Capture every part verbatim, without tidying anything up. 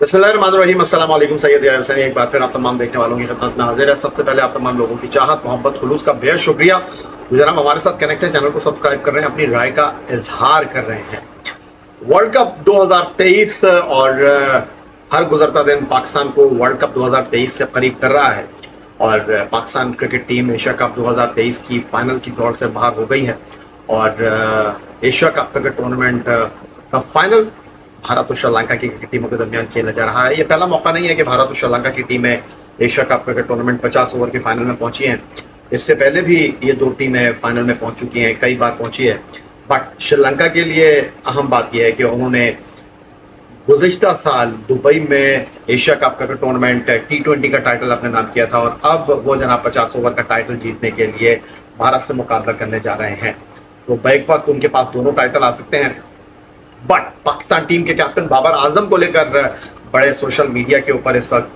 बिस्मिल्लाहिर्रहमानिर्रहीम। अस्सलाम वालेकुम। सैयद याहिया हुसैनी एक बार फिर आप तमाम देखने वालों की खिदमत में हाजिर है। सबसे पहले आप तमाम लोगों की चाहत, मोहब्बत, खुलूस का बेहद शुक्रिया। जनाब हमारे साथ कनेक्ट है, चैनल को सब्सक्राइब कर रहे हैं, अपनी राय का इजहार कर रहे हैं। वर्ल्ड कप दो हज़ार तेईस और हर गुजरता दिन पाकिस्तान को वर्ल्ड कप दो हज़ार तेईस से करीब कर रहा है और Pakistan cricket team Asia cup दो हज़ार तेईस की फाइनल की दौड़ से बाहर हो गई है और एशिया कप क्रिकेट टूर्नामेंट का फाइनल भारत और श्रीलंका की क्रिकेट टीमों के दरमियान खेला जा रहा है। ये पहला मौका नहीं है कि भारत और श्रीलंका की टीमें एशिया कप क्रिकेट टूर्नामेंट पचास ओवर के फाइनल में पहुंची हैं। इससे पहले भी ये दो टीमें फाइनल में पहुंच चुकी हैं, कई बार पहुंची है। बट श्रीलंका के लिए अहम बात यह है कि उन्होंने गुज़िश्ता साल दुबई में Asia cup cricket tournament T twenty का टाइटल अपने नाम किया था और अब वो जनाब पचास ओवर का टाइटल जीतने के लिए भारत से मुकाबला करने जा रहे हैं। तो बैक वक्त उनके पास दोनों टाइटल आ सकते हैं। बट पाकिस्तान टीम के कैप्टन बाबर आजम को लेकर बड़े सोशल मीडिया के ऊपर इस वक्त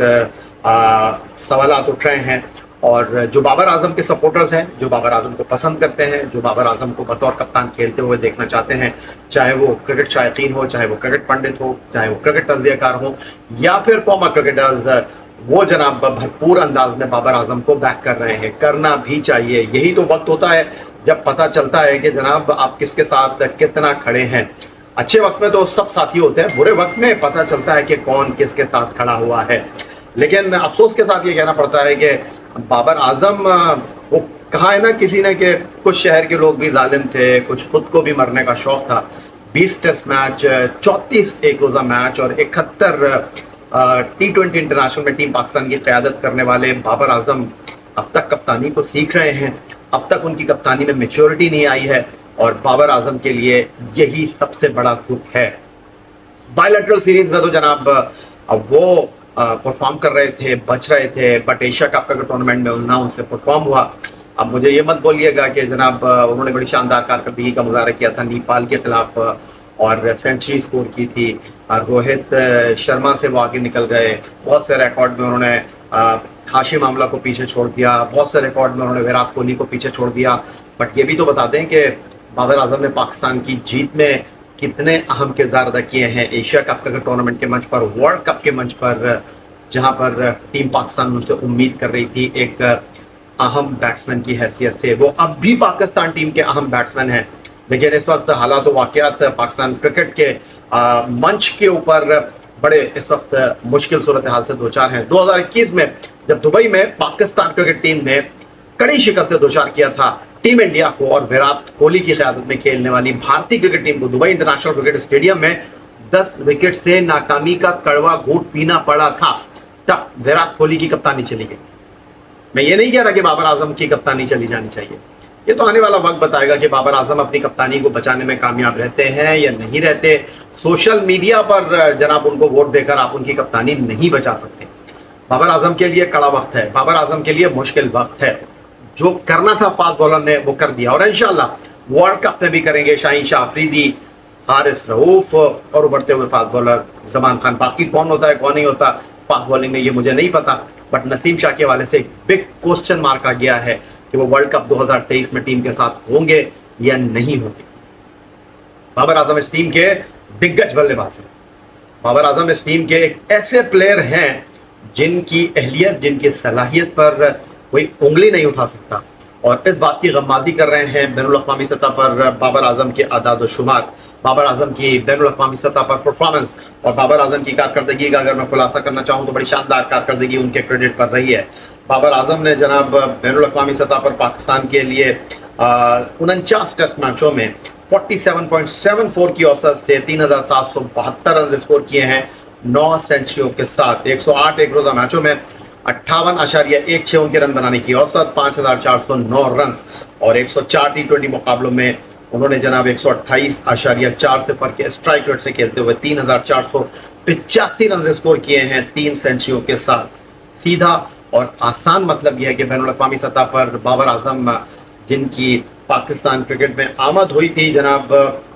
सवालात उठ रहे हैं और जो बाबर आजम के सपोर्टर्स हैं, जो बाबर आजम को पसंद करते हैं, जो बाबर आजम को बतौर कप्तान खेलते हुए देखना चाहते हैं, चाहे वो क्रिकेट शायकीन हो, चाहे वो क्रिकेट पंडित हो, चाहे वो क्रिकेट तज्जियाकार हो या फिर फॉर्मर क्रिकेटर्स, वो जनाब भरपूर अंदाज में बाबर आजम को बैक कर रहे हैं। करना भी चाहिए। यही तो वक्त होता है जब पता चलता है कि जनाब आप किसके साथ कितना खड़े हैं। अच्छे वक्त में तो सब साथी होते हैं, बुरे वक्त में पता चलता है कि कौन किसके साथ खड़ा हुआ है। लेकिन अफसोस के साथ ये कहना पड़ता है कि बाबर आजम, वो कहा है ना किसी ने कि कुछ शहर के लोग भी जालिम थे, कुछ खुद को भी मरने का शौक था। बीस टेस्ट मैच, चौंतीस एक रोज़ा मैच और इकहत्तर टी ट्वेंटी इंटरनेशनल में टीम पाकिस्तान की क़यादत करने वाले बाबर आजम अब तक कप्तानी को सीख रहे हैं। अब तक उनकी कप्तानी में मैच्योरिटी नहीं आई है और बाबर आजम के लिए यही सबसे बड़ा दुख है। बायलैटरल सीरीज में तो जनाब अब वो परफॉर्म कर रहे थे, बच रहे थे, but Asia cup cricket tournament में ना उनसे परफॉर्म हुआ। अब मुझे ये मत बोलिएगा कि जनाब उन्होंने बड़ी शानदार कारकर्दगी का मुजाहरा किया था नेपाल के खिलाफ और सेंचुरी स्कोर की थी। रोहित शर्मा से वो आगे निकल गए। बहुत से रिकॉर्ड में उन्होंने हाशिम आमला को पीछे छोड़ दिया, बहुत से रिकॉर्ड में उन्होंने विराट कोहली को पीछे छोड़ दिया। बट ये भी तो बता दें कि बाबर आजम ने पाकिस्तान की जीत में कितने अहम किरदार अदा किए हैं। एशिया कप क्रिकेट टूर्नामेंट के मंच पर, वर्ल्ड कप के मंच पर, जहां पर टीम पाकिस्तान उनसे उम्मीद कर रही थी एक अहम बैट्समैन की हैसियत से। वो अब भी पाकिस्तान टीम के अहम बैट्समैन हैं, लेकिन इस वक्त हालात वाक़यात पाकिस्तान क्रिकेट के आ, मंच के ऊपर बड़े इस वक्त मुश्किल सूरत हाल से दो चार हैं। दो हज़ार इक्कीस में जब दुबई में पाकिस्तान क्रिकेट टीम ने कड़ी शिकस्त से दो चार किया था टीम इंडिया को और विराट कोहली की क़यादत में खेलने वाली भारतीय क्रिकेट टीम को दुबई इंटरनेशनल क्रिकेट स्टेडियम में दस विकेट से नाकामी का कड़वा घूंट पीना पड़ा था, तब विराट कोहली की कप्तानी चली गई। मैं ये नहीं कह रहा कि बाबर आजम की कप्तानी चली जानी चाहिए, ये तो आने वाला वक्त बताएगा कि बाबर आजम अपनी कप्तानी को बचाने में कामयाब रहते हैं या नहीं रहते। सोशल मीडिया पर जनाब उनको वोट देकर आप उनकी कप्तानी नहीं बचा सकते। बाबर आजम के लिए कड़ा वक्त है, बाबर आजम के लिए मुश्किल वक्त है। जो करना था फास्ट बॉलर ने वो कर दिया और इंशाल्लाह वर्ल्ड कप में भी करेंगे। शाहीन शाह अफरीदी, हारिस रऊफ और उभरते हुए फास्ट बॉलर जमान खान। बाकी कौन होता है कौन नहीं होता फास्ट बॉलिंग में ये मुझे नहीं पता, बट नसीम शाह के हवाले से एक बिग क्वेश्चन मार्क आ गया है कि वो वर्ल्ड कप दो हज़ार तेईस में टीम के साथ होंगे या नहीं होंगे। बाबर आजम इस टीम के दिग्गज बल्लेबाज हैं। बाबर आजम इस टीम के एक ऐसे प्लेयर हैं जिनकी अहलियत, जिनकी सलाहियत पर कोई उंगली नहीं उठा सकता और इस बात की गम्माजी कर रहे हैं बैनुल अक़वामी सतह पर बाबर आजम के आदाद व शुमार, बाबर आजम की बैनुल अक़वामी सतह पर परफॉर्मेंस और बाबर आजम की कारकर्दगी का अगर मैं खुलासा करना चाहूँ तो बड़ी शानदार कारकर्दगी उनके क्रेडिट पर रही है। बाबर आजम ने जनाब बैनुल अक़वामी सतह पर पाकिस्तान के लिए उनचास टेस्ट मैचों में सैंतालीस पॉइंट सात चार की औसत से तीन हज़ार सात सौ बहत्तर रन स्कोर किए हैं नौ सेंचुरियों के साथ। एक सौ आठ एक रोज़ा मैचों में अट्ठावन आशारिया एक छः उनके रन बनाने की औसत, पाँच हज़ार चार सौ नौ रन और एक सौ चार टी ट्वेंटी मुकाबलों में उन्होंने जनाब एक सौ अट्ठाईस आशारिया चार सिफर के स्ट्राइक रेट से खेलते हुए तीन हज़ार चार सौ पिचासी रन स्कोर किए हैं तीन सेंचुरियों के साथ। सीधा और आसान मतलब यह है कि बैनुल अक़वामी सतह पर बाबर आजम, जिनकी पाकिस्तान क्रिकेट में आमद हुई थी जनाब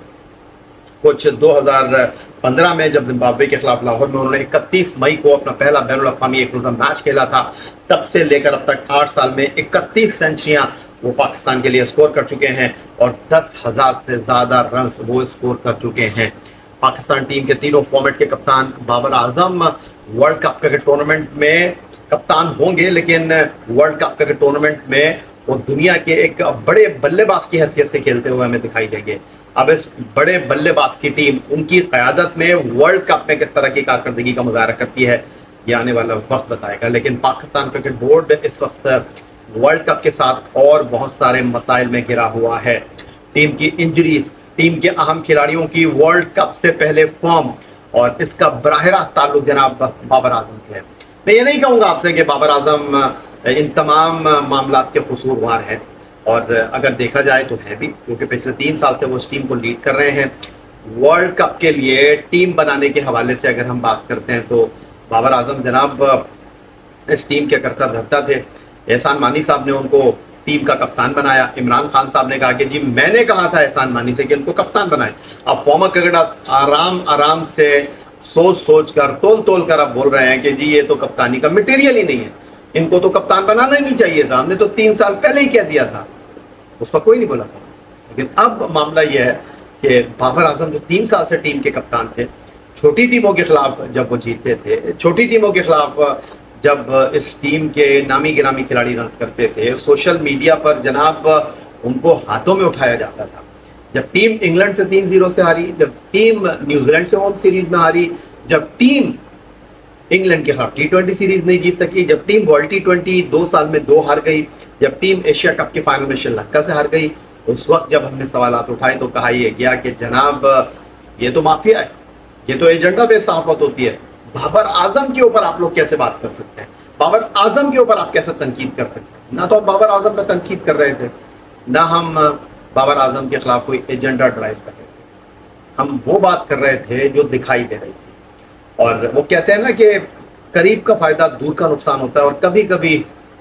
कुछ दो हज़ार पंद्रह में जब जिम्बाब्वे के खिलाफ लाहौर में उन्होंने इकतीस मई को अपना पहला बैनुल अक़वामी एक रोज़ा मैच खेला था, तब से लेकर अब तक आठ साल में इकतीस सेंचुरियां वो पाकिस्तान के लिए स्कोर कर चुके हैं और दस हज़ार से ज़्यादा रन वो स्कोर कर चुके हैं। पाकिस्तान टीम के तीनों फॉर्मेट के कप्तान Babar Azam world cup cricket tournament में कप्तान होंगे, लेकिन वर्ल्ड कप क्रिकेट टूर्नामेंट में वो दुनिया के एक बड़े बल्लेबाज की हैसियत से खेलते हुए हमें दिखाई देंगे। अब इस बड़े बल्लेबाज की टीम उनकी क़यादत में वर्ल्ड कप में किस तरह की कारकर्दगी का मुजाहरा करती है, ये आने वाला वक्त बताएगा। लेकिन पाकिस्तान क्रिकेट बोर्ड इस वक्त वर्ल्ड कप के साथ और बहुत सारे मसाइल में घिरा हुआ है। टीम की इंजरीज, टीम के अहम खिलाड़ियों की वर्ल्ड कप से पहले फॉर्म, और इसका बराह रास्त ताल्लुक जनाब बाबर आजम से है। मैं ये नहीं कहूँगा आपसे कि बाबर आजम इन तमाम मामला के कसूरवार हैं, और अगर देखा जाए तो है भी, क्योंकि पिछले तीन साल से वो इस टीम को लीड कर रहे हैं। वर्ल्ड कप के लिए टीम बनाने के हवाले से अगर हम बात करते हैं तो बाबर आजम जनाब इस टीम के करता धरता थे। एहसान मानी साहब ने उनको टीम का कप्तान बनाया। इमरान खान साहब ने कहा कि जी मैंने कहा था एहसान मानी से कि उनको कप्तान बनाए। अब फॉर्मर क्रिकेटर आराम आराम से सोच सोच कर तोल तोल कर अब बोल रहे हैं कि जी ये तो कप्तानी का मटेरियल ही नहीं है, इनको तो कप्तान बनाना ही नहीं चाहिए था, हमने तो तीन साल पहले ही कह दिया था। उसका कोई नहीं बोला था। लेकिन अब मामला यह है कि बाबर आजम जो तीन साल से टीम के कप्तान थे, छोटी टीमों के खिलाफ जब वो जीतते थे, छोटी टीमों के खिलाफ जब इस टीम के नामी गिरामी खिलाड़ी रन करते थे, सोशल मीडिया पर जनाब उनको हाथों में उठाया जाता था। जब टीम इंग्लैंड से तीन जीरो से हारी, जब टीम न्यूजीलैंड से होम सीरीज में हारी, जब टीम इंग्लैंड के खिलाफ टी ट्वेंटी सीरीज नहीं जीत सकी, जब टीम वर्ल्ड टी ट्वेंटी दो साल में दो हार गई, जब टीम एशिया कप के फाइनल में श्रीलंका से हार गई, उस वक्त जब हमने सवालात उठाए तो कहा यह गया कि जनाब ये तो माफिया है, ये तो एजेंडा बेस्ड सहाफत होती है। बाबर आजम के ऊपर आप लोग कैसे बात कर सकते हैं? बाबर आजम के ऊपर आप कैसे तनकीद कर सकते हैं? ना तो आप बाबर आजम पर तनकीद कर रहे थे, ना हम बाबर आजम के खिलाफ कोई एजेंडा ड्राइव कर रहे थे। हम वो बात कर रहे थे जो दिखाई दे रही थी। और वो कहते हैं ना कि करीब का फायदा दूर का नुकसान होता है, और कभी कभी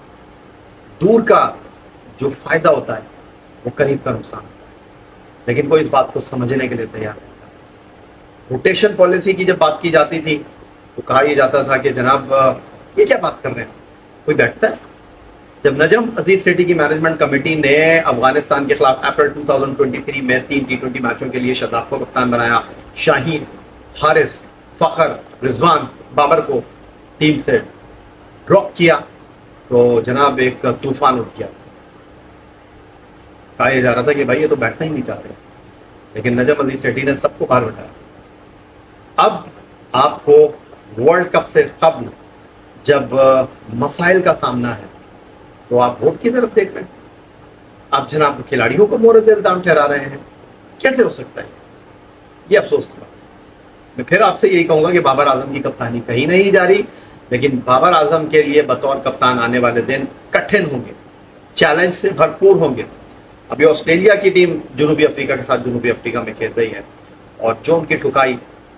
दूर का जो फायदा होता है वो करीब का नुकसान होता है। लेकिन कोई इस बात को समझने के लिए तैयार नहीं था। रोटेशन पॉलिसी की जब बात की जाती थी तो कहा यह जाता था कि जनाब ये क्या बात कर रहे हैं, कोई बैठता है? जब नजम अजीज सिटी की मैनेजमेंट कमेटी ने अफगानिस्तान के खिलाफ अप्रैल दो हज़ार तेईस में तीन टी ट्वेंटी मैचों के लिए शादाब को कप्तान बनाया, शाहीन, हारिस, फखर, रिजवान, बाबर को टीम से ड्रॉप किया, तो जनाब एक तूफान उठ गया। कहा यह जा रहा था कि भाई ये तो बैठना ही नहीं चाहते, लेकिन नजम अजीज सेठी ने सबको बाहर बैठाया। अब आपको वर्ल्ड कप से कबल जब मसाइल का सामना है तो आप वोट की तरफ देख रहे हैं, आप जनाब खिलाड़ियों को मोहरत इल्जाम ठहरा रहे हैं। कैसे हो सकता है ये? अफसोस की बात। मैं फिर आपसे यही कहूंगा कि बाबर आजम की कप्तानी कहीं नहीं जा रही, लेकिन बाबर आजम के लिए बतौर कप्तान आने वाले दिन कठिन होंगे, चैलेंज से भरपूर होंगे। अभी ऑस्ट्रेलिया की टीम जनूबी अफ्रीका के साथ जनूबी अफ्रीका में खेल रही है, और जो उनकी ठुकाई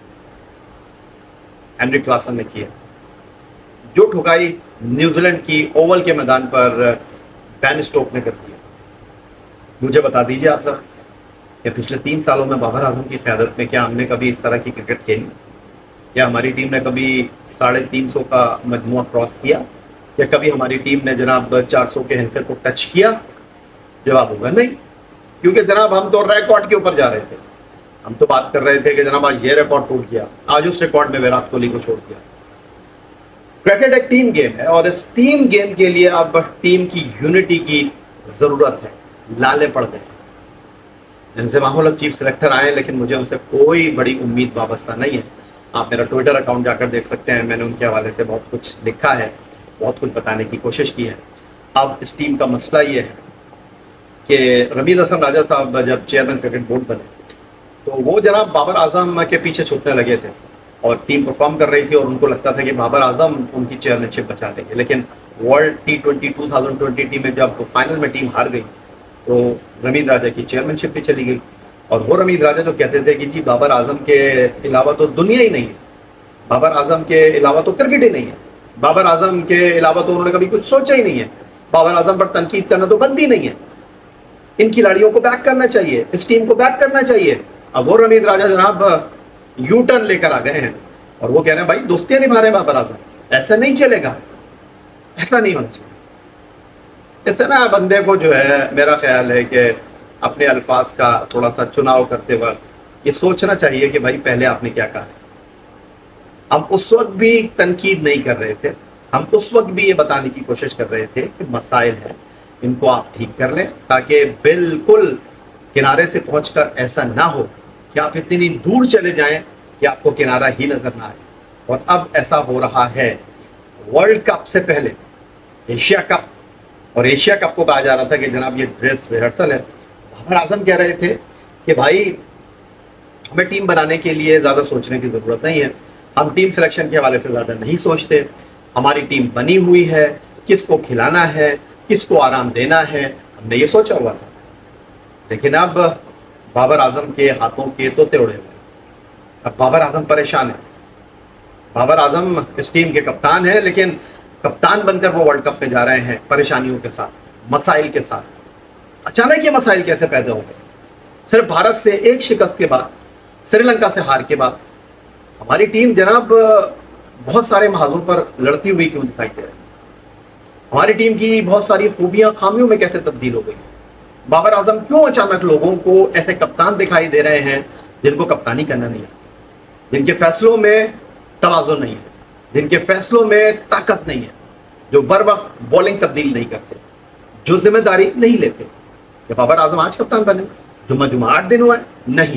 हेनरिक क्लासन ने की है, जो ठुकाई न्यूजीलैंड की ओवल के मैदान पर बैन स्टोक ने कर दी है, मुझे बता दीजिए आप जरा कि पिछले तीन सालों में बाबर आजम की क़यादत में क्या हमने कभी इस तरह की क्रिकेट खेली? क्या हमारी टीम ने कभी साढ़े तीन सौ का मजमुआ क्रॉस किया? क्या कभी हमारी टीम ने जनाब चार सौ के हिस्से को टच किया? जवाब होगा नहीं, क्योंकि जनाब हम तो रिकॉर्ड के ऊपर जा रहे थे। हम तो बात कर रहे थे कि जनाब आज ये रिकॉर्ड टूट गया, आज उस रिकॉर्ड में विराट कोहली को छोड़ दिया। क्रिकेट एक टीम गेम है, और इस टीम गेम के लिए अब टीम की यूनिटी की जरूरत है। लाले पड़ गए जिनसे माहौल चीफ सिलेक्टर आए, लेकिन मुझे उनसे कोई बड़ी उम्मीद वाबस्ता नहीं है। आप मेरा ट्विटर अकाउंट जाकर देख सकते हैं, मैंने उनके हवाले से बहुत कुछ लिखा है, बहुत कुछ बताने की कोशिश की है। अब इस टीम का मसला ये है कि रमीज हसन राजा साहब जब चेयरमैन क्रिकेट बोर्ड बने तो वो जनाब बाबर आजम के पीछे छूटने लगे थे, और टीम परफॉर्म कर रही थी, और उनको लगता था कि बाबर आजम उनकी चेयरमैनशिप बचा देंगे। लेकिन world T twenty two thousand twenty में जब फाइनल में टीम हार गई तो रमीज राजा की चेयरमैनशिप भी चली गई। और वो रमीज राजा जो कहते थे कि जी बाबर आजम के अलावा तो दुनिया ही नहीं है, बाबर आजम के अलावा तो क्रिकेट ही नहीं है, बाबर आजम के अलावा तो उन्होंने कभी कुछ सोचा ही नहीं है, बाबर आजम पर तनकीद करना तो बनती नहीं है, इन खिलाड़ियों को बैक करना चाहिए, इस टीम को बैक करना चाहिए। अब वो रमीज राजा जनाब यू टर्न लेकर आ गए हैं, और वो कह रहे हैं भाई दोस्तियां निभा रहे हैं बाबर आजम, ऐसा नहीं चलेगा, ऐसा नहीं होना चाहिए। इतना बंदे को जो है मेरा ख्याल है कि अपने अल्फाज का थोड़ा सा चुनाव करते वक्त ये सोचना चाहिए कि भाई पहले आपने क्या कहा है। हम उस वक्त भी तनकीद नहीं कर रहे थे, हम उस वक्त भी ये बताने की कोशिश कर रहे थे कि मसाइल हैं, इनको आप ठीक कर लें, ताकि बिल्कुल किनारे से पहुंचकर ऐसा ना हो कि आप इतनी दूर चले जाएं कि आपको किनारा ही नजर ना आए। और अब ऐसा हो रहा है। वर्ल्ड कप से पहले एशिया कप, और एशिया कप को कहा जा रहा था कि जनाब ये ड्रेस रिहर्सल है। बाबर आजम कह रहे थे कि भाई हमें टीम बनाने के लिए ज़्यादा सोचने की ज़रूरत नहीं है, हम टीम सिलेक्शन के हवाले से ज़्यादा नहीं सोचते, हमारी टीम बनी हुई है, किसको खिलाना है, किसको आराम देना है, हमने ये सोचा हुआ था। लेकिन अब बाबर आजम के हाथों के तोते उड़े हुए, अब बाबर आजम परेशान है। बाबर आजम इस टीम के कप्तान हैं, लेकिन कप्तान बनकर वो वर्ल्ड कप में जा रहे हैं परेशानियों के साथ, मसाइल के साथ। अचानक ये मसाइल कैसे पैदा हो गए? सिर्फ भारत से एक शिकस्त के बाद, श्रीलंका से हार के बाद हमारी टीम जनाब बहुत सारे महाजों पर लड़ती हुई क्यों दिखाई दे रही है? हमारी टीम की बहुत सारी खूबियां खामियों में कैसे तब्दील हो गई है? बाबर आजम क्यों अचानक लोगों को ऐसे कप्तान दिखाई दे रहे हैं जिनको कप्तानी करना नहीं आती, जिनके फैसलों में तवाज़ुन नहीं है, जिनके फैसलों में ताकत नहीं है, जो बर वक्त बॉलिंग तब्दील नहीं करते, जो जिम्मेदारी नहीं लेते? क्या बाबर आजम आज कप्तान बने? जुम्मा जुम्मा आठ दिन हुआ है? नहीं।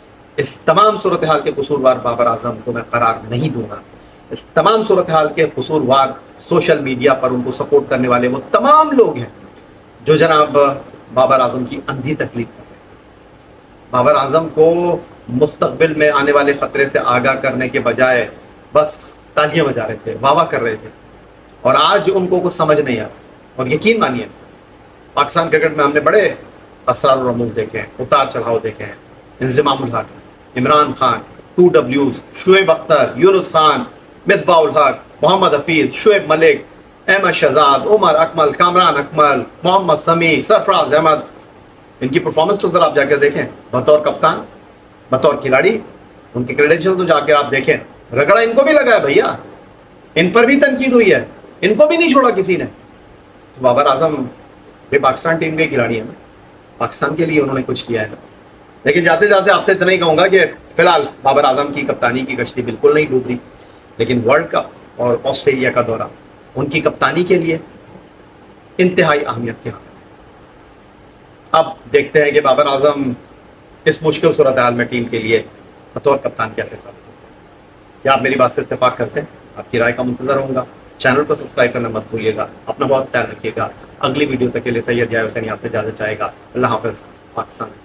इस तमाम सूरत हाल के कसूरवार बाबर आजम को मैं करार नहीं दूंगा। इस तमाम सूरत हाल के कसूरवार सोशल मीडिया पर उनको सपोर्ट करने वाले वो तमाम लोग हैं जो जनाब बाबर आजम की अंधी तकलीफ कर रहे हैं। बाबर आजम को मुस्तकबिल में आने वाले खतरे से आगाह करने के बजाय बस तालियां बजा रहे थे, वाह वाह कर रहे थे, और आज उनको कुछ समझ नहीं आ रहा। और यकीन मानिए, पाकिस्तान क्रिकेट में हमने बड़े असरार और रमूज देखे हैं, उतार चढ़ाव देखे हैं। इंज़िमामुल हक, इमरान खान, टू डब्ल्यूज, शुएब अख्तर, यूनुस खान, मिसबाउल हक, मोहम्मद हफीज, शुएब मलिक, अहमद शहजाद, उमर अकमल, कामरान अकमल, मोहम्मद समी, सरफराज अहमद। इनकी परफॉर्मेंस तो जरा आप जाकर देखें, बतौर कप्तान, बतौर खिलाड़ी, उनके क्रेडेंशियल तो जाकर आप देखें। रगड़ा इनको भी लगा है भैया, इन पर भी तनकीद हुई है, इनको भी नहीं छोड़ा किसी ने। तो बाबर आजम भी पाकिस्तान टीम के खिलाड़ी है ना, पाकिस्तान के लिए उन्होंने कुछ किया है ना। लेकिन जाते जाते आपसे इतना ही कहूँगा कि फिलहाल बाबर आजम की कप्तानी की कश्ती बिल्कुल नहीं डूब रही, लेकिन वर्ल्ड कप और ऑस्ट्रेलिया का दौरा उनकी कप्तानी के लिए इंतहाई अहमियत के हामिल है। अब देखते हैं कि बाबर आजम इस मुश्किल सूरत हाल में टीम के लिए बतौर कप्तान कैसे साबित होते हैं। क्या आप मेरी बात से इत्तेफाक करते हैं? आपकी राय का मुंतजर रहूँगा। चैनल को सब्सक्राइब करना मत भूलिएगा। अपना बहुत ख्याल रखिएगा। अगली वीडियो तक के लिए सैयद याहिया हुसैनी आपसे इजाज़त चाहेगा। अल्लाह हाफ़िज़। पाकिस्तान।